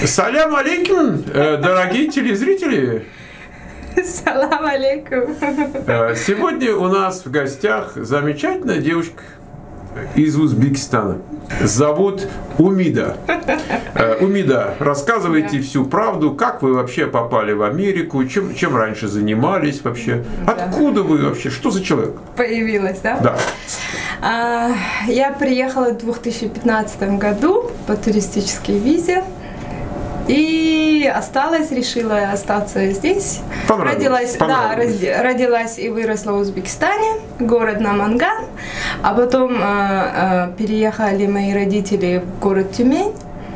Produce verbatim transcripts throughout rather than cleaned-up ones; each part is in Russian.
Салям алейкум, дорогие телезрители. Салам алейкум. Сегодня у нас в гостях замечательная девушка из Узбекистана. Зовут Умида. Умида, рассказывайте да. всю правду, как вы вообще попали в Америку, чем, чем раньше занимались вообще, да. откуда вы вообще, что за человек? Появилась, да? Да. А, я приехала в две тысячи пятнадцатом году по туристической визе. И осталась, решила остаться здесь. Родилась, да, родилась и выросла в Узбекистане, город Наманган. А потом э, э, переехали мои родители в город Тюмень.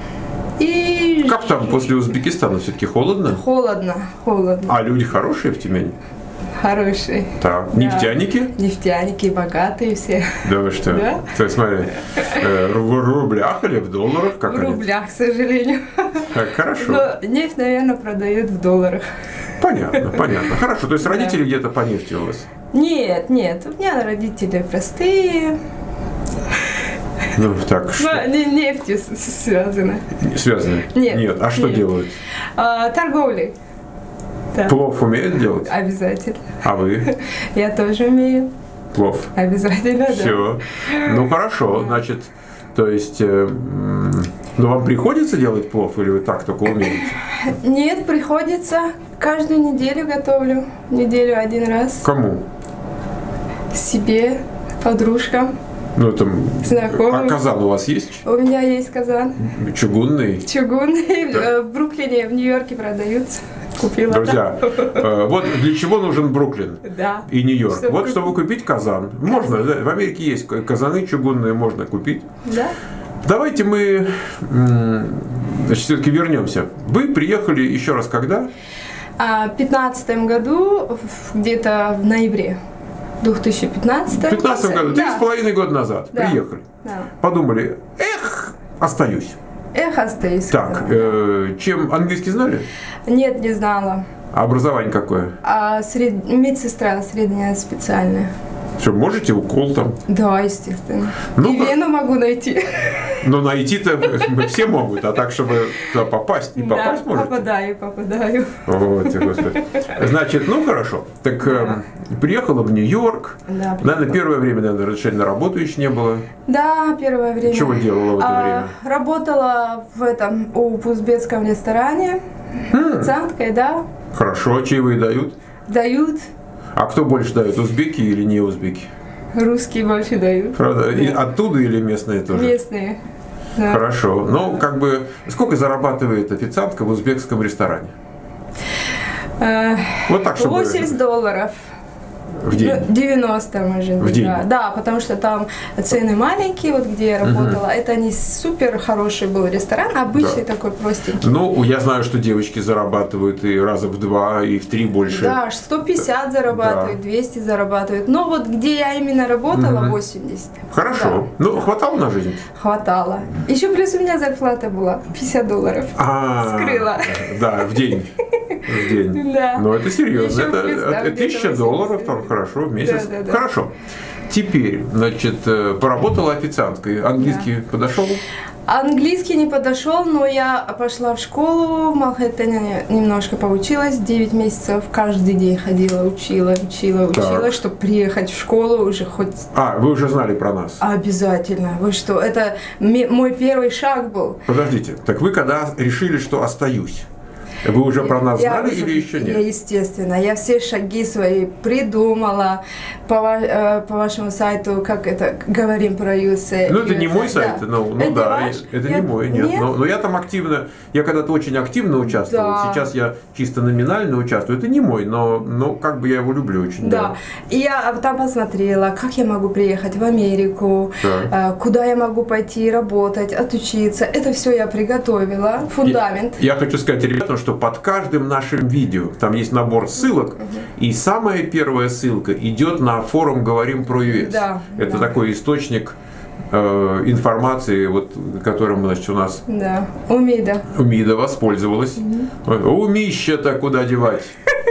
И... Как там после Узбекистана? Все-таки холодно? Холодно, холодно. А люди хорошие в Тюмени? Хорошие. Так, да. Нефтяники? Нефтяники, богатые все. Да вы что? Да? То есть, смотри, э, в рублях или в долларах? Как в они? рублях, к сожалению. Так, хорошо. Но нефть, наверное, продают в долларах. Понятно, понятно. Хорошо, то есть родители да. где-то по нефти у вас? Нет, нет, у меня родители простые. Ну, так что? Но не нефтью связаны. Связаны? Нет. Нет. А что нет. делают? А, торговлей. Да. Плов умеют делать? Обязательно. А вы? Я тоже умею. Плов? Обязательно, да. Все. Ну, хорошо, значит, то есть, э, ну, вам приходится делать плов или вы так только умеете? Нет, приходится. Каждую неделю готовлю. Неделю один раз. Кому? Себе, подружкам. Ну, там, знакомым. А казан у вас есть? У меня есть казан. Чугунный? Чугунный. Да. В Бруклине, в Нью-Йорке продаются. Купила. Друзья, э, вот для чего нужен Бруклин да. и Нью-Йорк? Чтобы Вот купить. чтобы купить казан. Можно, да, в Америке есть казаны чугунные, можно купить. Да. Давайте мы значит, все-таки вернемся. Вы приехали еще раз когда? В пятнадцатом году, где-то в ноябре. В две тысячи пятнадцатом. В пятнадцатом году, три да. с половиной года назад да. приехали. Да. Подумали, эх, остаюсь. Эх, остаюсь. Так, э, чем английский знали? Нет, не знала. А образование какое? А, сред... Медсестра средняя специальная. Что, можете укол там? Да, естественно. Ну, и вену могу найти. Но найти-то все могут, а так, чтобы туда попасть, не попасть да, можете? попадаю, попадаю. Вот, Господи. Значит, ну хорошо. Так да. э, приехала в Нью-Йорк. Да, наверное, первое время, наверное, разрешения на работу еще не было. Да, первое время. Чего делала в это а, время? Работала в этом, в узбекском ресторане. Официанткой, да. Хорошо, чаевые дают? Дают. А кто больше дает, узбеки или не узбеки? Русские больше дают. Правда? Да. И оттуда или местные тоже? Местные. Да. Хорошо. Ну, как бы, сколько зарабатывает официантка в узбекском ресторане? А, вот так, чтобы... восемьдесят долларов. В день? девяносто, может быть. В день? Да. да, потому что там цены маленькие, вот где я работала. Угу. Это не супер хороший был ресторан, обычный да. такой простенький. Ну, я знаю, что девочки зарабатывают и раза в два, и в три больше. Да, сто пятьдесят зарабатывают, да. двести зарабатывают. Но вот где я именно работала, угу. восемьдесят. Хорошо. Да. Ну, да. хватало на жизнь? Хватало. Еще плюс у меня зарплата была пятьдесят долларов. А, скрыла. Да, в день. В день. Да. Но это серьезно. Еще это плюс, да, это тысяча долларов, там хорошо, в месяц. Да, да, да. Хорошо. Теперь, значит, поработала официанткой. Английский да. подошел? Английский не подошел, но я пошла в школу в Манхэттене, немножко поучилась, девять месяцев каждый день ходила, учила, учила, учила, так. чтобы приехать в школу уже хоть... А, вы уже знали про нас? Обязательно. Вы что, это мой первый шаг был. Подождите, так вы когда решили, что остаюсь? Вы уже про нас я знали уже, или еще нет? Я, естественно. Я все шаги свои придумала по, э, по вашему сайту, как это, говорим про ю эс эй. Ну, это не мой сайт, да. ну, ну это да, ваш? это я... не мой, нет. нет? Но, но я там активно, я когда-то очень активно участвовал, да. сейчас я чисто номинально участвую. Это не мой, но, но как бы я его люблю очень. Да. да. И я там посмотрела, как я могу приехать в Америку, да. э, куда я могу пойти работать, отучиться. Это все я приготовила, фундамент. Я, я хочу сказать ребятам, что под каждым нашим видео там есть набор ссылок, угу. и самая первая ссылка идет на форум «Говорим про ю эс». Да, это да. такой источник э, информации, вот, которым, значит, у нас да. Умида. Умида воспользовалась. Угу. Умища-то куда девать?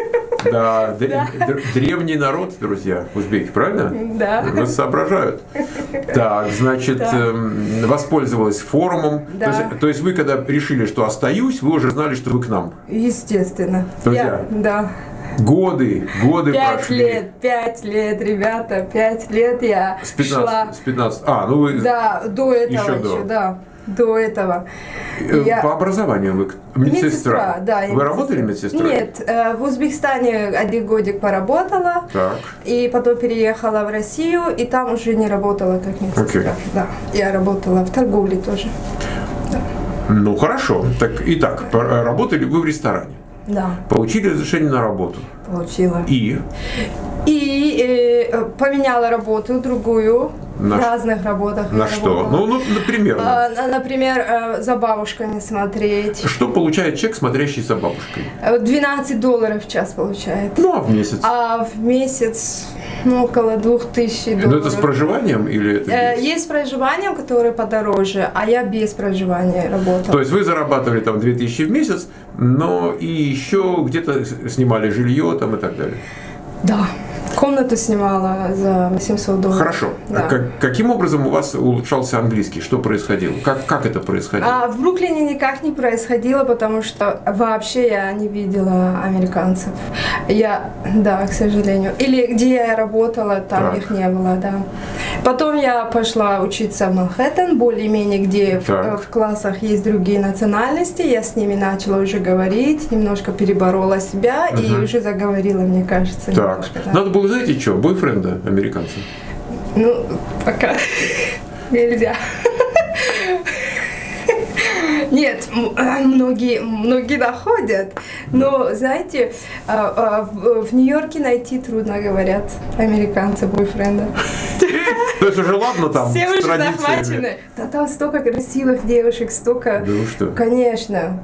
Да, древний народ, друзья, узбеки, правильно? Да. Вас соображают. Так, значит, воспользовалась форумом. То есть вы, когда решили, что остаюсь, вы уже знали, что вы к нам? Естественно. Друзья, да. Годы, годы пять прошли. лет, пять лет, ребята, пять лет я с пятнадцати, шла. С пятнадцати, а, ну вы... Да, до этого еще, еще, до. да, до этого. По Я... образованию вы медсестра? Медсестра, да. Вы медсестра. Работали медсестрой? Нет, в Узбекистане один годик поработала, так. и потом переехала в Россию, и там уже не работала как медсестра. Okay. Да, я работала в торговле тоже. Да. Ну, хорошо. Так, итак, работали вы в ресторане? Да. Получили разрешение на работу? Получила. И? И э, поменяла работу, другую, на в разных работах. На что? Ну, ну, например. А, например, э, за бабушками смотреть. Что получает человек, смотрящий за бабушкой? двенадцать долларов в час получает. Ну, а в месяц? А в месяц, ну, около двух тысяч долларов. Ну, это с проживанием или это без? Есть с проживанием, которые подороже, а я без проживания работала. То есть вы зарабатывали там две тысячи в месяц, но и еще где-то снимали жилье там и так далее? Да. Комнату снимала за восемьсот долларов. Хорошо. Да. А как, каким образом у вас улучшался английский? Что происходило? Как, как это происходило? А, в Бруклине никак не происходило, потому что вообще я не видела американцев. Я, да, к сожалению. Или где я работала, там так. их не было, да. Потом я пошла учиться в Манхэттен, более-менее, где в, в классах есть другие национальности. Я с ними начала уже говорить, немножко переборола себя угу. и уже заговорила, мне кажется. Так. Немножко, да. Надо было, знаете, что, бойфренда американца? Ну, пока нельзя. Нет, многие, многие находят, но, знаете, в Нью-Йорке найти трудно, говорят американцы бойфренда. То есть уже ладно там все уже захвачены. Да там столько красивых девушек, столько. Да вы что? Конечно.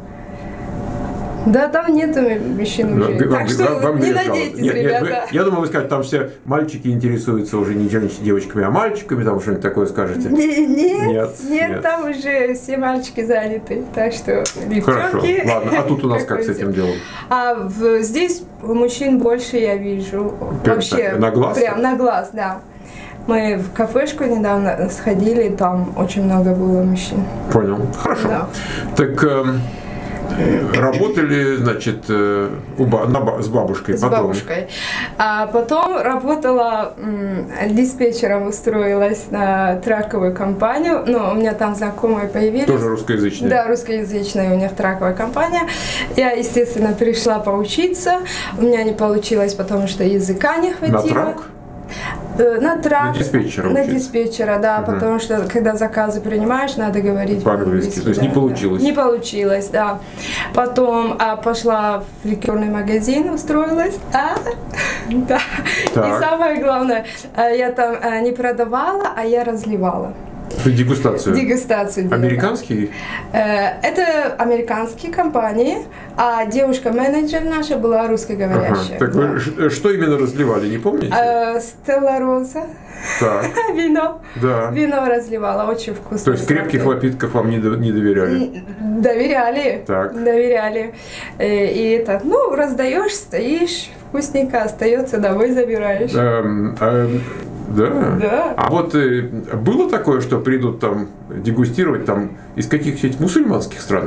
Да, там нету мужчин уже. Так вам, что вам не надейтесь, нет, ребята. Нет, вы, я думаю, вы скажете, там все мальчики интересуются уже не девочками, а мальчиками, там что-нибудь такое скажете. Не, нет, нет, нет, нет, там уже все мальчики заняты. Так что девчонки. Хорошо, ладно. А тут у нас как с этим делом? А в, здесь мужчин больше я вижу. Прям вообще. На глаз? Прям на глаз, да. Мы в кафешку недавно сходили, там очень много было мужчин. Понял. Хорошо. Да. Так... Эм... Работали, значит, у ба на, с бабушкой. С потом. бабушкой. А потом работала диспетчером, устроилась на траковую компанию. Ну, у меня там знакомые появились. Тоже русскоязычные? Да, русскоязычная у них траковая компания. Я, естественно, пришла поучиться. У меня не получилось, потому что языка не хватило. На трак? На трак, на диспетчера, на диспетчера, да, угу. потому что когда заказы принимаешь, надо говорить по-английски. То есть да, не получилось? Да. Не получилось, да. Потом а, пошла в ликерный магазин, устроилась. А, да. И самое главное, я там не продавала, а я разливала. Дегустацию? Дегустацию делала. Американские? Это американские компании, а девушка-менеджер наша была русскоговорящая. Ага. Так да. Вы что именно разливали, не помните? Стелла Роза. Так. Вино. Да. Вино разливала, очень вкусно. То есть крепких напитков вам не, не доверяли? Доверяли. Так. Доверяли. И это, ну, раздаешь, стоишь, вкусненько остается, домой забираешь. Эм, эм, да? Да. А вот э, было такое, что придут там дегустировать там из каких-нибудь мусульманских стран?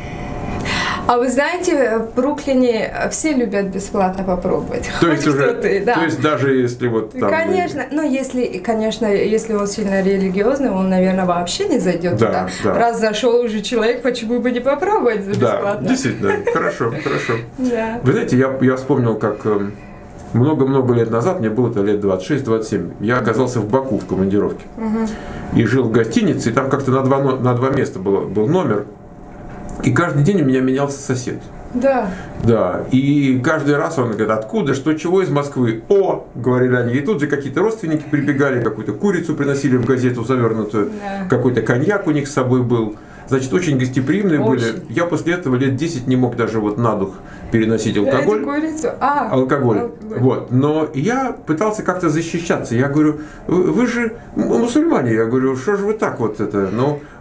А вы знаете, в Бруклине все любят бесплатно попробовать. То есть уже, ты, да. то есть даже если вот там... Конечно, но если, конечно, если он сильно религиозный, он, наверное, вообще не зайдет да, туда. Да. Раз зашел уже человек, почему бы не попробовать за бесплатно? Да, действительно, хорошо, хорошо. Да. Вы знаете, я, я вспомнил, как много-много лет назад, мне было-то лет двадцать шесть двадцать семь, я оказался в Баку в командировке. Угу. И жил в гостинице, и там как-то на два, на два места было, был номер. И каждый день у меня менялся сосед. Да. Да. И каждый раз он говорит, откуда, что, чего, из Москвы. О, говорили они. И тут же какие-то родственники прибегали, какую-то курицу приносили в газету завернутую, да. Какой-то коньяк у них с собой был. Значит, очень гостеприимные очень. были. Я после этого лет десять не мог даже вот на дух переносить алкоголь. А, алкоголь. алкоголь. Вот. Но я пытался как-то защищаться. Я говорю, вы, вы же мусульмане. Я говорю, что же вы так вот это? Ну,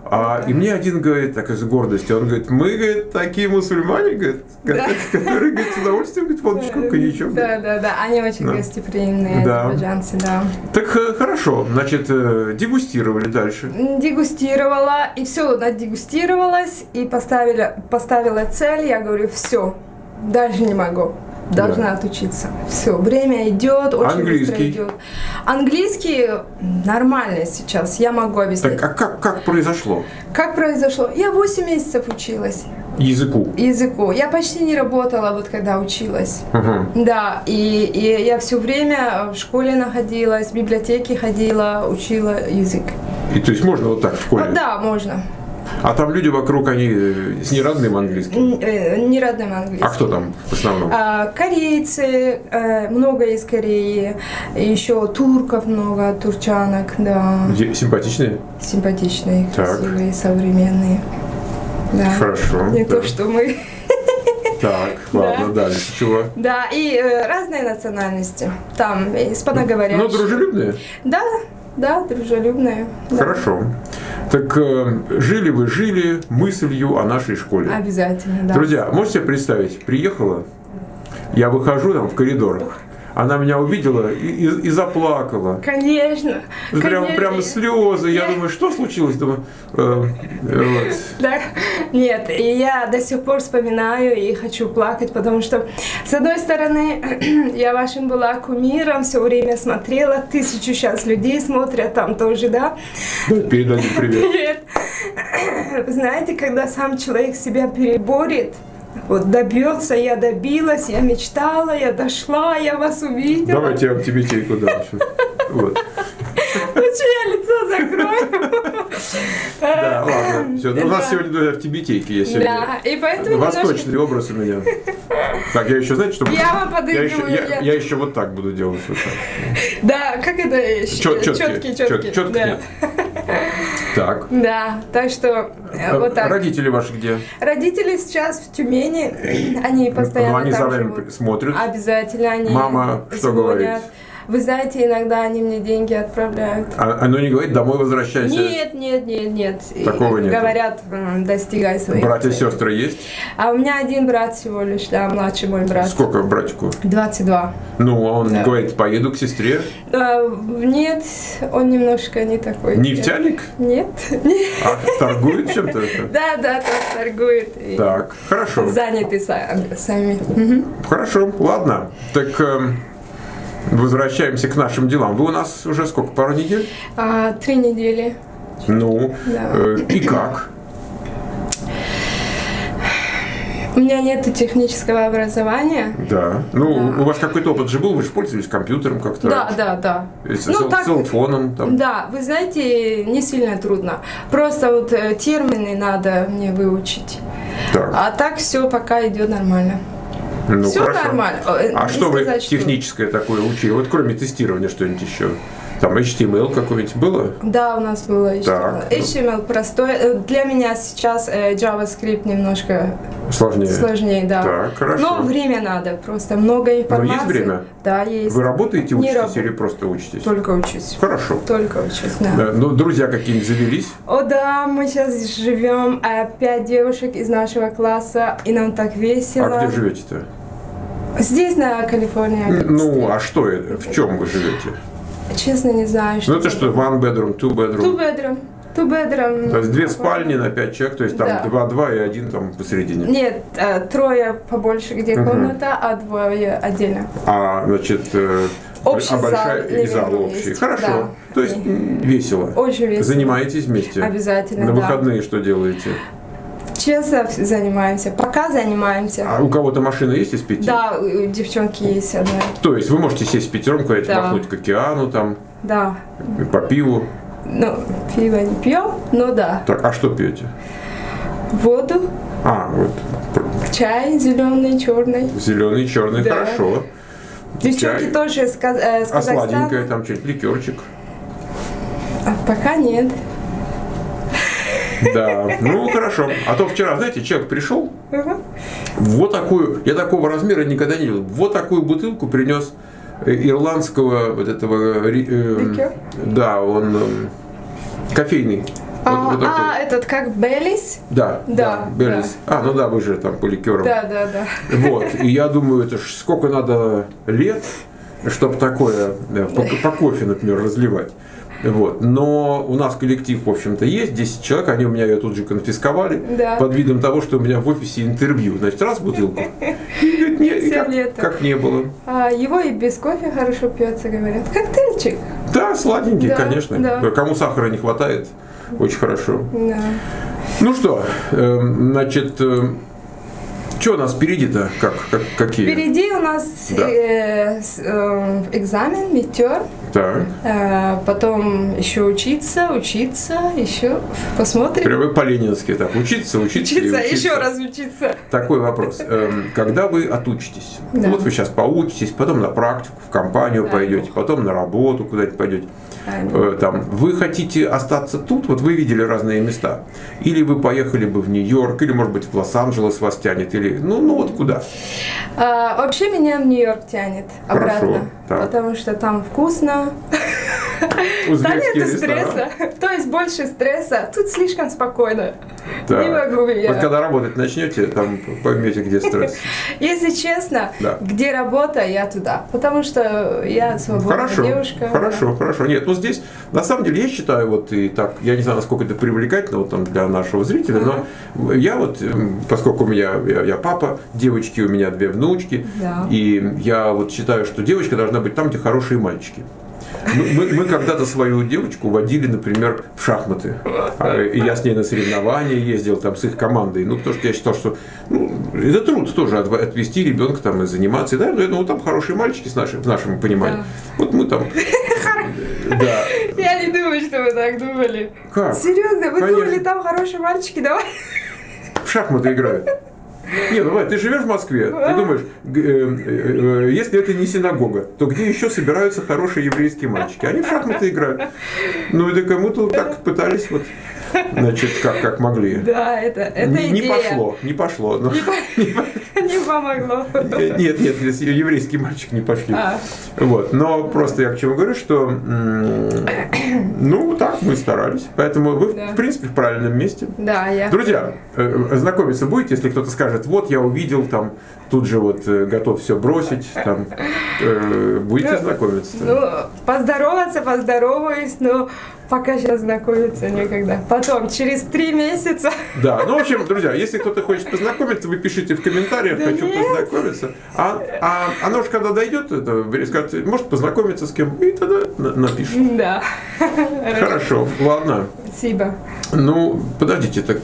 А, и мне один говорит, так из гордости, он говорит, мы, говорит, такие мусульмане, говорит, Да. которые, говорит, с удовольствием, говорит, водочку, коньячок. Да, да, да, они очень Да. гостеприимные, Да. азербайджанцы, да. Так э, хорошо, значит, э, дегустировали дальше. Дегустировала, и все, надегустировалась, и поставили, поставила цель, я говорю, все, дальше не могу. Должна Да. отучиться. Все, время идет, очень Английский? быстро идет. Английский нормально сейчас, я могу объяснить. Так, а как, как произошло? Как произошло? Я восемь месяцев училась Языку. языку. Я почти не работала, вот когда училась. Угу. Да, и, и я все время в школе находилась, в библиотеке ходила, учила язык. И то есть можно вот так в школе? Вот, да, можно. А там люди вокруг, они э, с неродным английским? Н- э, Не родным английским. А кто там в основном? А, корейцы, э, много из Кореи, еще турков много, турчанок, да, Е- Симпатичные? симпатичные, Так. красивые, современные. Да. Хорошо. Не да. то, что мы. Так, ладно, дальше чего? Да, и э, разные национальности. Там испаноговорящие. Ну, дружелюбные? Да, да, дружелюбные. Да. Хорошо. Так э, жили вы, жили мыслью о нашей школе. Обязательно, да. Друзья, можете себе представить, приехала, я выхожу там в коридор, она меня увидела и, и, и заплакала. Конечно. Прям, конечно. прям слезы. Я думаю, что случилось? Думаю, э, э, вот. Да? Нет, и я до сих пор вспоминаю и хочу плакать, потому что, с одной стороны, я вашим была кумиром, все время смотрела, тысячу сейчас людей смотрят там тоже, да? Передали привет. Привет. Вы знаете, когда сам человек себя переборет, вот добьется, я добилась, я мечтала, я дошла, я вас увидела. Давайте я в Тибетейку дальше. Вот. Лучше я лицо закрою. Да, ладно. Все. У нас Да. сегодня друзья, в Тибетейке я сегодня. Да, и поэтому Восточный образ у меня. Так, я еще, знаете, что буду? Я вам подыгрываю, Я еще, я, я- я еще вот так буду делать. Вот так. Да, как это? Чет- четкие, Четкий, четкий. чет- четко Да. нет. Так. Да, так что э, вот так. Родители ваши где? Родители сейчас в Тюмени, они постоянно Ну, они за там вами живут. смотрят. Обязательно они Мама что звонят. говорит? Вы знаете, иногда они мне деньги отправляют. А, оно не говорит, домой возвращайся. Нет, нет, нет, нет. И Такого нет. Говорят, м, достигай своих Братья и целей. сестры есть? А у меня один брат всего лишь, да, младший мой брат. Сколько братику? двадцать два. Ну, а он Да. говорит, поеду к сестре. А, нет, он немножко не такой. Нефтяник? Нет. нет. А торгует чем-то? Да, да, тот торгует. И Так, хорошо. заняты са- сами. Мгм. Хорошо, ладно. Так эм, возвращаемся к нашим делам. Вы у нас уже сколько, пару недель? А, три недели. Ну, Да. э, и как? У меня нет технического образования. Да. Ну, Да. у вас какой-то опыт же был, вы же пользовались компьютером как-то? Да, да, да. С, Ну, с- так- телефоном там. Да, вы знаете, не сильно трудно. Просто вот э, термины надо мне выучить. Так, А так все пока идет нормально. ну все хорошо. нормально. Э, А не что вы сказать, что- техническое такое учили? Вот кроме тестирования что-нибудь еще? Там эйч ти эм эл какой-нибудь было? Да, у нас было эйч ти эм эл. Так. эйч ти эм эл простой. Э, Для меня сейчас э, JavaScript немножко Сложнее. сложнее, да. Так, хорошо. Но время надо, просто много информации. есть время? Да, есть. Вы работаете, Не учитесь работаю. или просто учитесь? Только учусь. Хорошо. Только учусь, да. Да, ну, друзья какие-нибудь завелись? О да, мы сейчас живем, э, пять девушек из нашего класса, и нам так весело. А где живете-то? Здесь, на Калифорнии. Ну, а что это? В чем вы живете? Честно, не знаю, что Ну, это что, one bedroom, two Two bedroom? bedroom. Two bedroom. То есть две спальни на пять человек, то есть там Да. два-два и один там посередине. Нет, э, трое побольше, где Мгм. комната, а двое отдельно. А, значит, э, Общий а большая зал, и зал living room общий. есть. Хорошо. Да. То есть м, весело. Очень весело. Занимаетесь вместе? Обязательно, На да. выходные что делаете? Честно занимаемся. Пока занимаемся. А у кого-то машина есть из пяти? Да, у у девчонки есть одна. То есть вы можете сесть в пятером, куда-нибудь Да. махнуть к океану, там, Да. по пиву. Ну, пиво не пьем, но да. Так, а что пьете? Воду, А, вот чай зеленый, черный. зеленый, черный, Да. хорошо. Девчонки Чай. тоже с, Каз- э, с А сладенькое Казахстана. там что-нибудь, ликерчик? А пока нет. Да, ну хорошо. А то вчера, знаете, человек пришел, Мгм. вот такую, я такого размера никогда не видел, вот такую бутылку принес э, ирландского вот этого, ри- э, Ликер? да, он э, кофейный, А, вот, вот а этот как Беллис? Да, да, да, Беллис. Да. А, ну да, вы же там по ликерам. Да, да, да. Вот, и я думаю, это ж сколько надо лет, чтобы такое по, по кофе, например, разливать. Вот. Но у нас коллектив, в общем-то, есть, десять человек, они у меня ее тут же конфисковали, да. Под видом того, что у меня в офисе интервью. Значит, раз бутылку. И говорит, нет, как, как не было. А его и без кофе хорошо пьется, говорят. Коктейльчик. Да, сладенький, да, конечно. Да. Кому сахара не хватает, очень хорошо. Да. Ну что, э, значит... Э, что у нас впереди-то? Как, как, какие? Впереди у нас да. э, э, экзамен, митер. Так. Э, потом еще учиться, учиться, еще посмотрим. Прямо по-ленински так. Учиться, учиться, учиться, и учиться. Еще раз учиться. Такой вопрос. Когда вы отучитесь? Да. Вот вы сейчас поучитесь, потом на практику, в компанию да, пойдете, Бог. Потом на работу куда-нибудь пойдете. А, там, вы хотите остаться тут? Вот вы видели разные места. Или вы поехали бы в Нью-Йорк, или, может быть, в Лос-Анджелес вас тянет, или ну, ну вот куда? А, вообще меня в Нью-Йорк тянет обратно. Хорошо, потому что там вкусно. Там нет стресса. То есть больше стресса. Тут слишком спокойно. Да. Не могу я. Вот когда работать начнете, там поймете, где стресс. Если честно, да. Где работа, я туда. Потому что я свободная хорошо, девушка. Хорошо, да. Хорошо. Нет, ну здесь, на самом деле, я считаю, вот и так, я не знаю, насколько это привлекательно вот, там, для нашего зрителя, ага. Но я вот, поскольку у меня, я, я папа, девочки, у меня две внучки, да. И я вот считаю, что девочка должна быть там, где хорошие мальчики. Мы, мы, мы когда-то свою девочку водили, например, в шахматы. И я с ней на соревнования ездил там с их командой. Ну, потому что я считал, что ну, это труд тоже отвести ребенка там и заниматься. И, да, ну, вот там хорошие мальчики с нашим, в нашем понимании. Да. Вот мы там. Да. Я не думаю, что вы так думали. Как? Серьезно, вы Конечно. Думали, там хорошие мальчики, давай? В шахматы играют. Не, ну, Вань, ты живешь в Москве, ты думаешь, э, э, если это не синагога, то где еще собираются хорошие еврейские мальчики? Они в шахматы играют. Ну, и да кому-то так пытались вот, значит, как, как могли. Да, это, это не, идея. Не пошло, не пошло. Но... Не, по... не помогло. Нет, нет, еврейские мальчики не пошли. А. Вот, но просто я к чему говорю, что, ну, так, мы старались. Поэтому вы, да. В принципе, в правильном месте. Да, я. Друзья, знакомиться будете, если кто-то скажет, вот я увидел, там, тут же вот готов все бросить, там, будете ну, знакомиться. Ну, поздороваться, поздороваюсь, но пока сейчас знакомиться некогда. Потом, через три месяца. Да, ну, в общем, друзья, если кто-то хочет познакомиться, вы пишите в комментариях, да хочу нет. познакомиться. А, а оно же когда дойдет, это, скажет, может познакомиться с кем, и тогда напишет. Да. Хорошо, ладно. Спасибо. Ну, подождите, так,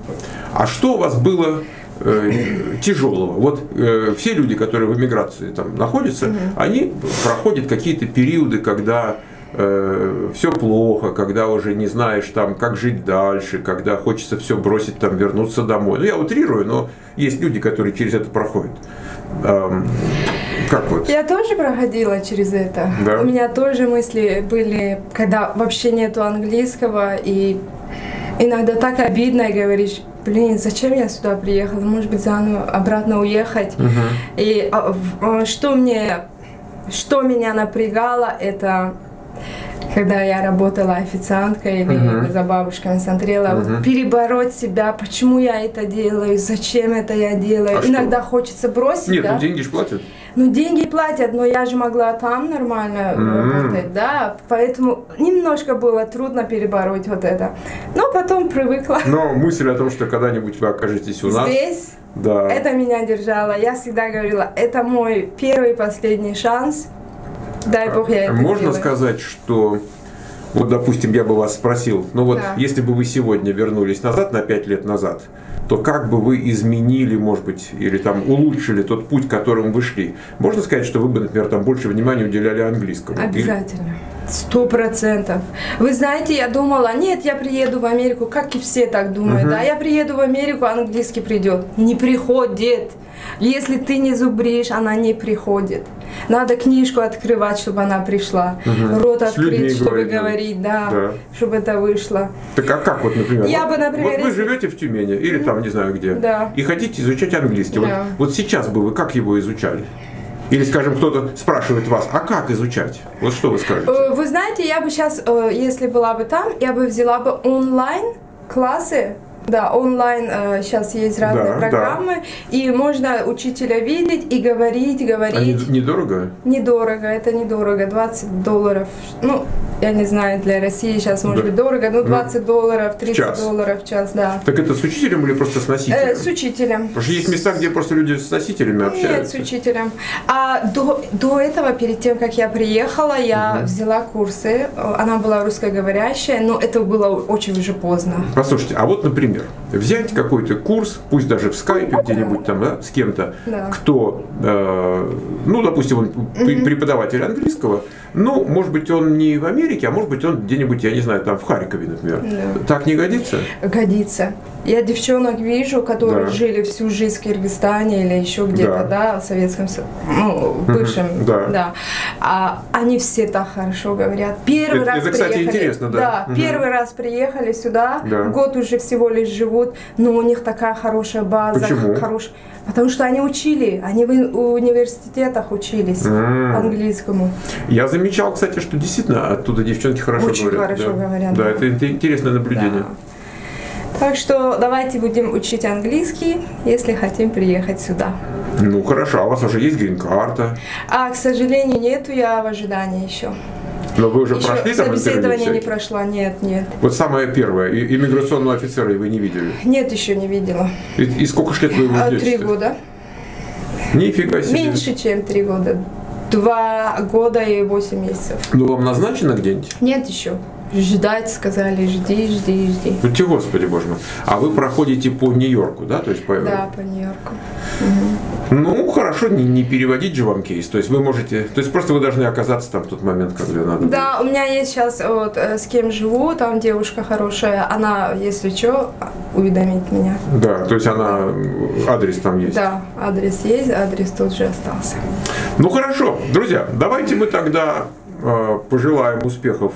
а что у вас было э, тяжелого? Вот э, все люди, которые в эмиграции там находятся, угу. Они проходят какие-то периоды, когда э, все плохо, когда уже не знаешь там, как жить дальше, когда хочется все бросить, там, вернуться домой. Ну, я утрирую, но есть люди, которые через это проходят. Эм, как вот? Я тоже проходила через это. Да? У меня тоже мысли были, когда вообще нету английского, и иногда так обидно, и говоришь, блин, зачем я сюда приехала, может быть, заново обратно уехать. Угу. И а, что мне, что меня напрягало, это когда я работала официанткой или uh-huh. за бабушками смотрела, uh-huh. вот перебороть себя, почему я это делаю, зачем это я делаю. А иногда что? Хочется бросить. Нет, да? ну деньги же платят. Ну деньги платят, но я же могла там нормально mm-hmm. работать, да, поэтому немножко было трудно перебороть вот это. Но потом привыкла. Но мысль о том, что когда-нибудь вы окажетесь у нас. Здесь, да. Это меня держало. Я всегда говорила, это мой первый и последний шанс. Дай Бог, я это Можно сделаю. Сказать, что, вот, допустим, я бы вас спросил, ну вот, да. Если бы вы сегодня вернулись назад, на пять лет назад, то как бы вы изменили, может быть, или там улучшили тот путь, которым вы шли? Можно сказать, что вы бы, например, там больше внимания уделяли английскому? Обязательно. Сто процентов. Вы знаете, я думала, нет, я приеду в Америку, как и все так думают, uh-huh. да, я приеду в Америку, английский придет. Не приходит. Если ты не зубришь, она не приходит. Надо книжку открывать, чтобы она пришла. Угу. Рот открыть, чтобы говорить, говорить да, да, чтобы это вышло. Так а как вот, например? Я вот, бы, например, вот вы живете в Тюмени или там не знаю где, да. И хотите изучать английский. Да. Вот, вот сейчас бы вы как его изучали? Или, скажем, кто-то спрашивает вас, а как изучать? Вот что вы скажете? Вы знаете, я бы сейчас, если была бы там, я бы взяла бы онлайн-классы. Да, онлайн э, сейчас есть разные да, программы, да. И можно учителя видеть и говорить, говорить. А не, недорого? Недорого, это недорого, двадцать долларов. Ну, я не знаю, для России сейчас может да. быть дорого, но двадцать долларов, тридцать долларов в час, да. Так это с учителем или просто с носителем? Э, с учителем. Потому что есть места, где просто люди с носителями общаются. Нет, с учителем. А до, до этого, перед тем, как я приехала, я угу. взяла курсы. Она была русскоговорящая, но это было очень уже поздно. Послушайте, а вот, например, взять какой-то курс, пусть даже в скайпе где-нибудь там, да, с кем-то, да. кто, э, ну, допустим, он mm-hmm. преподаватель английского, ну, может быть, он не в Америке, а может быть, он где-нибудь, я не знаю, там в Харькове, например. Yeah. Так не годится? Годится. Я девчонок вижу, которые да. жили всю жизнь в Киргизстане или еще где-то, да, да в Советском Союзе, ну, бывшем, mm-hmm. да. да. А они все так хорошо говорят. Первый это, раз это, кстати, приехали, интересно, да. Да, mm-hmm. первый раз приехали сюда, да. год уже всего лишь живут, но у них такая хорошая база. Почему? Хорош... Потому что они учили, они в университетах учились mm. английскому. Я замечал, кстати, что действительно оттуда девчонки хорошо Очень говорят. Очень хорошо да. говорят. Да, да, это интересное наблюдение. Да. Так что давайте будем учить английский, если хотим приехать сюда. Ну хорошо, а у вас уже есть грин-карта? А, к сожалению, нету, я в ожидании еще. Но вы уже Еще прошли там собеседование не прошла, нет, нет. Вот самое первое, и, иммиграционного офицера вы не видели? Нет, еще не видела. И, и сколько ж лет вы его ждете? Три года. Нифига себе. Меньше, чем три года. Два года и восемь месяцев. Ну вам назначено где-нибудь? Нет еще. Ждать, сказали, жди, жди, жди. Будьте, Господи, Боже мой. А вы проходите по Нью-Йорку, да? То есть по... Да, по Нью-Йорку. Угу. Ну, хорошо, не, не переводить же вам кейс. То есть вы можете... То есть просто вы должны оказаться там в тот момент, когда надо. Да, будет. У меня есть сейчас, вот, с кем живу, там девушка хорошая, она, если что, уведомит меня. Да, то есть она... Адрес там есть. Да, адрес есть, адрес тут же остался. Ну, хорошо. Друзья, давайте мы тогда э, пожелаем успехов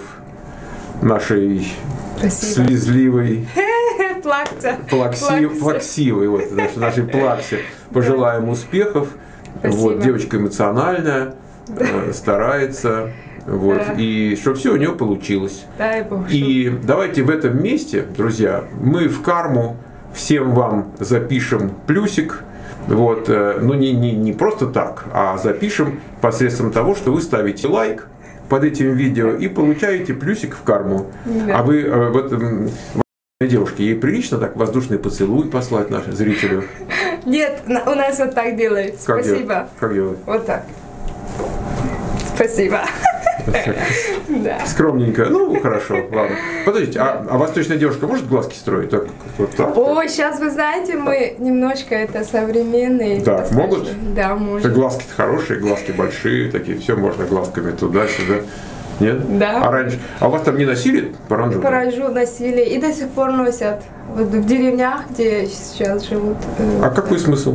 нашей Спасибо. Слезливой, плаксе. Плакси, плаксивой, вот, нашей, нашей плаксе. Пожелаем успехов. Вот, девочка эмоциональная, да. э, старается, вот, да. И чтобы все у нее получилось. Дай Бог. И давайте в этом месте, друзья, мы в карму всем вам запишем плюсик. Вот, э, ну не, не, не просто так, а запишем посредством того, что вы ставите лайк под этим видео и получаете плюсик в карму. Да. А вы э, вот э, девушке, ей прилично так воздушный поцелуй послать нашим зрителям? Нет, у нас вот так делают. Как Спасибо. Делать? Как делать? Вот так. Спасибо. Да. Скромненько. Ну, хорошо, ладно. Подождите, а, а восточная девушка может глазки строить? Так, вот так? Ой, сейчас вы знаете, мы немножко это современные. Так, достаточно. Могут? Да, можно. Глазки-то хорошие, глазки большие, такие, все можно глазками туда-сюда. Нет? Да. А раньше? А у вас там не носили паранджу? Паранджу носили и до сих пор носят. Вот в деревнях, где сейчас живут. А какой смысл?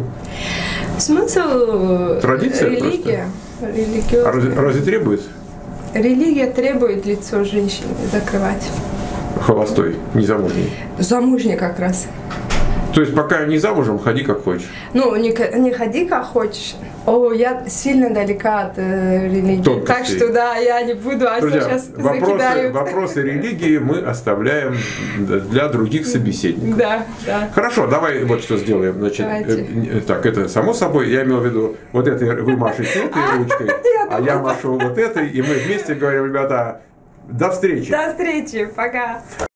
Смысл? Традиция? Религия. Религиозная. А разве, разве требует? Религия требует лицо женщины закрывать. Холостой, незамужний? Замужний как раз. То есть пока не замужем, ходи как хочешь? Ну, не, не ходи как хочешь. О, я сильно далека от э, религии. Тонкостей. Так что да, я не буду, а Друзья, сейчас вопросы, закидают. Вопросы религии мы оставляем для других собеседников. Да, да. Хорошо, давай вот что сделаем. Значит, э, так, это само собой, я имел в виду, вот это вы машете этой ручкой, а я машу вот этой, и мы вместе говорим, ребята, до встречи. До встречи, пока.